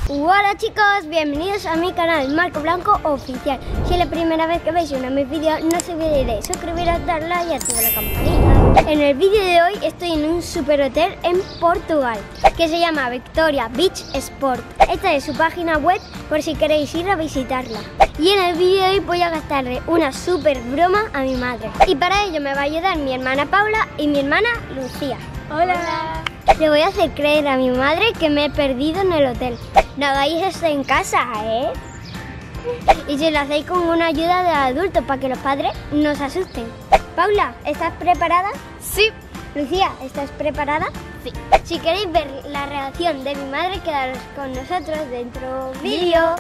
Hola chicos, bienvenidos a mi canal Marco Blanco Oficial. Si es la primera vez que veis uno de mis vídeos, no se olviden de suscribiros, dar like y activar la campanita. En el vídeo de hoy estoy en un super hotel en Portugal que se llama Victoria Beach Sport. Esta es su página web por si queréis ir a visitarla. Y en el vídeo de hoy voy a gastarle una super broma a mi madre. Y para ello me va a ayudar mi hermana Paula y mi hermana Lucía. Hola. Le voy a hacer creer a mi madre que me he perdido en el hotel. No hagáis esto en casa, ¿eh? Y si lo hacéis con una ayuda de adultos para que los padres no se asusten. Paula, ¿estás preparada? Sí. Lucía, ¿estás preparada? Sí. Si queréis ver la reacción de mi madre, quedaros con nosotros dentro vídeo.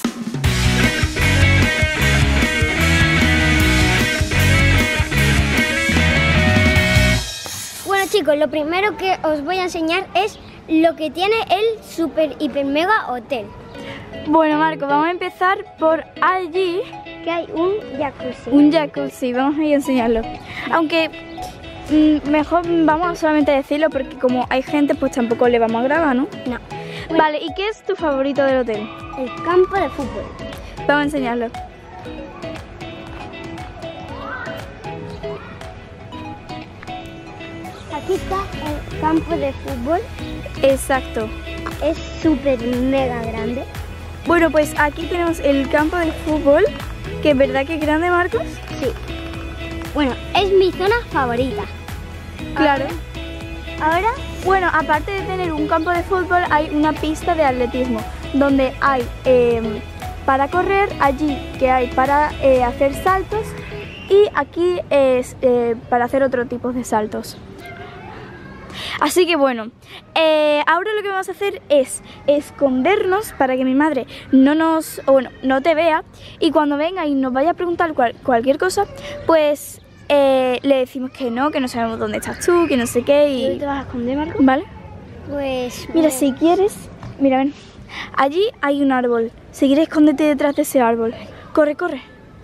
Bueno chicos, lo primero que os voy a enseñar es lo que tiene el super hiper mega hotel. Bueno, Marco, vamos a empezar por allí. Que hay un jacuzzi. Un jacuzzi, vamos a ir a enseñarlo. Aunque mejor vamos solamente a decirlo porque como hay gente, pues tampoco le vamos a grabar, ¿no? No. Vale, ¿y qué es tu favorito del hotel? El campo de fútbol. Vamos a enseñarlo. Aquí está el campo de fútbol. Exacto. Es súper mega grande. Bueno, pues aquí tenemos el campo de fútbol, que es verdad que es grande, Marcos. Sí. Bueno, es mi zona favorita. Claro. Ahora, bueno, aparte de tener un campo de fútbol, hay una pista de atletismo, donde hay para correr, allí que hay para hacer saltos, y aquí es para hacer otro tipo de saltos. Así que bueno, ahora lo que vamos a hacer es escondernos para que mi madre no te vea, y cuando venga y nos vaya a preguntar cualquier cosa, pues le decimos que no sabemos dónde estás tú, que no sé qué. Y ¿dónde te vas a esconder, Marco? ¿Vale? Pues mira, si quieres, mira, ven, allí hay un árbol. Si quieres, escóndete detrás de ese árbol. Corre, corre.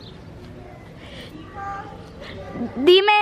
Dime.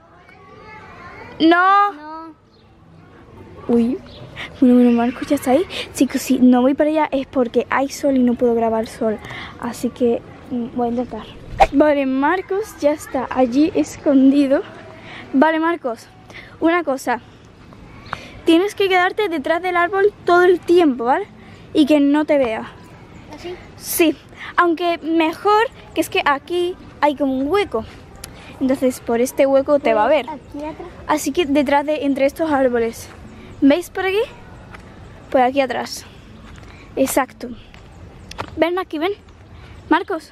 No. Uy, bueno, Marcos ya está ahí. Chicos, si no voy para allá es porque hay sol y no puedo grabar sol. Así que voy a intentar. Vale, Marcos ya está allí escondido. Vale, Marcos, una cosa. Tienes que quedarte detrás del árbol todo el tiempo, ¿vale? Y que no te vea. ¿así? Sí, aunque mejor que es que aquí hay como un hueco. Entonces por este hueco te va a ver. Aquí atrás. Así que detrás de entre estos árboles. ¿Veis por aquí? Pues aquí atrás. Exacto. Ven aquí, ven. Marcos.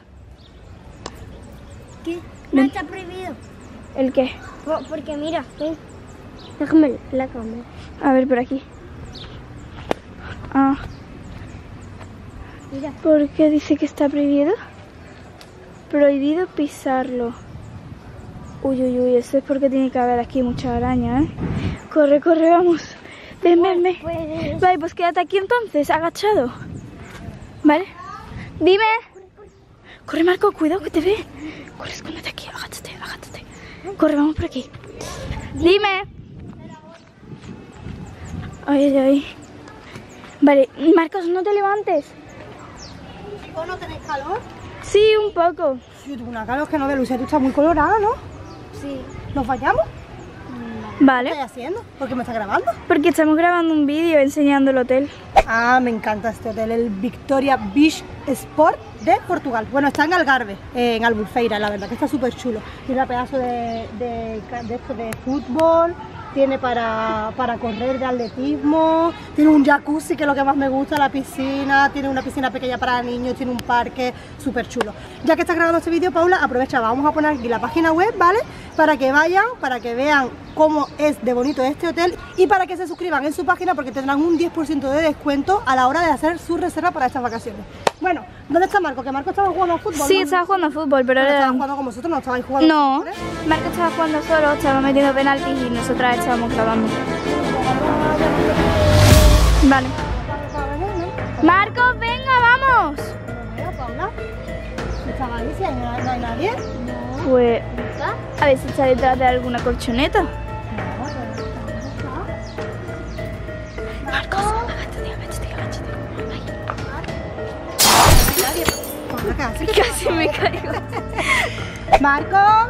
¿Qué? Ven. No está prohibido. ¿El qué? Porque mira, ven. Déjame la cámara. A ver, por aquí. Ah. Mira. ¿Por qué dice que está prohibido? Prohibido pisarlo. Uy, eso es porque tiene que haber aquí mucha araña, ¿eh? Corre, vamos. Ven. Pues... Vale, pues quédate aquí entonces, agachado. ¿Vale? Dime. Corre, Marco, cuidado que te ve. Corre, escóndete aquí, agáchate. Corre, vamos por aquí. Dime. Ay. Vale, Marcos, no te levantes. ¿Vos no tenéis calor? Sí, un poco. Yo tengo una calor que no veo, Lucía, tú estás muy colorada, ¿no? Sí. ¿Nos vayamos? ¿Qué Vale, estás haciendo? ¿Por qué me estás grabando? porque estamos grabando un vídeo enseñando el hotel. Ah, me encanta este hotel, el Victoria Beach Sport de Portugal. Bueno, está en Algarve, en Albufeira, la verdad que está súper chulo. Tiene un pedazo de fútbol, tiene para correr de atletismo, tiene un jacuzzi que es lo que más me gusta, la piscina, tiene una piscina pequeña para niños, tiene un parque súper chulo. Ya que estás grabando este vídeo, Paula, aprovecha, vamos a poner aquí la página web, ¿vale? Para que vayan, para que vean cómo es de bonito este hotel y para que se suscriban en su página porque tendrán un 10% de descuento a la hora de hacer su reserva para estas vacaciones. Bueno, ¿dónde está Marco? Que Marco estaba jugando a fútbol. Sí, ¿no? estaba jugando a fútbol, pero Estaba ahora... jugando con vosotros, no estabais jugando. No, ¿Vale? Marco estaba jugando solo, estaba metiendo penaltis y nosotras estábamos grabando. Vale. Marcos, venga, vamos. Paula, ¿estaba ahí? Si no hay nadie. Pues, a ver si está detrás de alguna colchoneta. Marcos, agáchate. me caigo. Marco.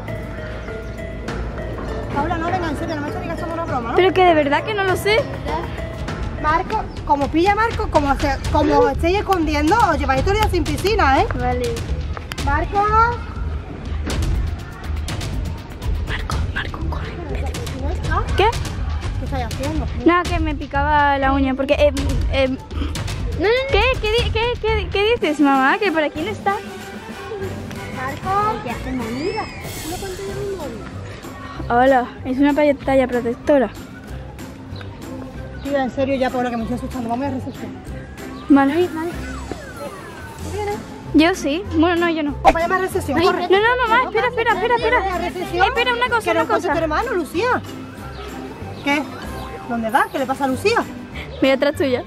Paula, no, venga, en serio, no me estoy gastando una broma, ¿no? Pero que de verdad que no lo sé. Marco, como pilla Marco, como estéis escondiendo, os lleváis todo el día sin piscina, ¿eh? Vale. Marco. Marco, corre. ¿Ah? ¿Qué? ¿Qué estáis haciendo? Nada, que me picaba la uña porque... ¿Qué dices, mamá? Que por aquí no está. Marco. ¿Qué haces, mamita? ¿Una pantalla de mi móvil? Hola, es una pantalla protectora. Tío, en serio, ya por lo que me estoy asustando. Vamos a recepción. Vale. ¿Tú vienes? Yo sí. Bueno, no, yo no. Acompáñame a recepción, corre. No, mamá, espera. A recepción. Espera, una cosa, Que no encuentro tu hermano, Lucía. ¿Qué? ¿Dónde vas? ¿Qué le pasa a Lucía? Voy atrás tuya.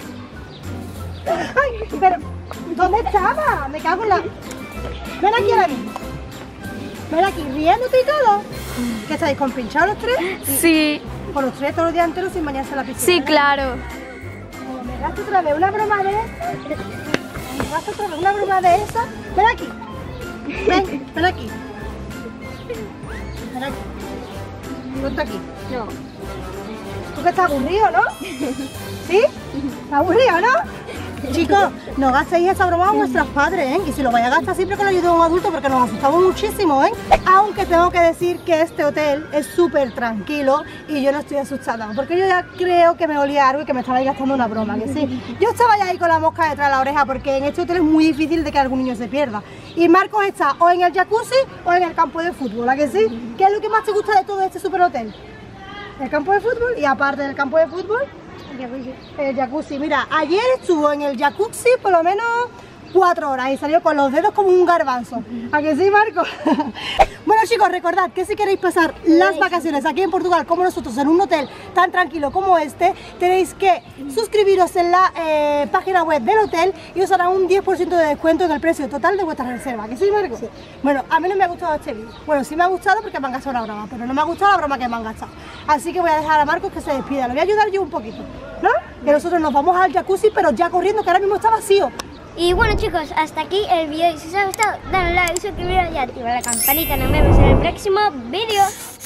Ay, pero ¿dónde estaba? Me cago en la... Ven aquí ahora mismo. Ven aquí, riéndote y todo. ¿Qué estáis, compinchados los tres? Sí, Con los tres todos los días enteros sin bañarse en la piscina. sí, claro. Como me gasto otra vez una broma de esa. Me gasto otra vez una broma de esa. Ven aquí. Ven aquí. Ven aquí. Ponte aquí. No. Tú que estás aburrido, ¿no? ¿Sí? ¿Estás aburrido, no? Chicos, no gastéis esa broma a vuestros padres, ¿eh? Y si lo vais a gastar siempre con la ayuda de un adulto porque nos asustamos muchísimo, ¿eh? Aunque tengo que decir que este hotel es súper tranquilo y yo no estoy asustada, porque yo ya creo que me olía algo y que me estabais gastando una broma, que sí. Yo estaba ya ahí con la mosca detrás de la oreja porque en este hotel es muy difícil de que algún niño se pierda. Y Marcos está o en el jacuzzi o en el campo de fútbol, ¿a que sí? ¿Qué es lo que más te gusta de todo este super hotel? El campo de fútbol, y aparte del campo de fútbol, el jacuzzi. Mira, ayer estuvo en el jacuzzi por lo menos 4 horas y salió con los dedos como un garbanzo. ¿A que sí, Marco? Bueno, chicos, recordad que si queréis pasar las vacaciones aquí en Portugal como nosotros en un hotel tan tranquilo como este, tenéis que suscribiros en la página web del hotel y os harán un 10% de descuento en el precio total de vuestra reserva. ¿A que sí, Marco? Sí. Bueno, a mí no me ha gustado este vídeo. Bueno, sí me ha gustado porque me han gastado una broma, pero no me ha gustado la broma que me han gastado. Así que voy a dejar a Marcos que se despida. Le voy a ayudar yo un poquito, ¿no? Que nosotros nos vamos al jacuzzi, pero ya corriendo, que ahora mismo está vacío. Y bueno, chicos, hasta aquí el vídeo. Si os ha gustado, dale like, suscribiros y activar la campanita. Nos vemos en el próximo vídeo.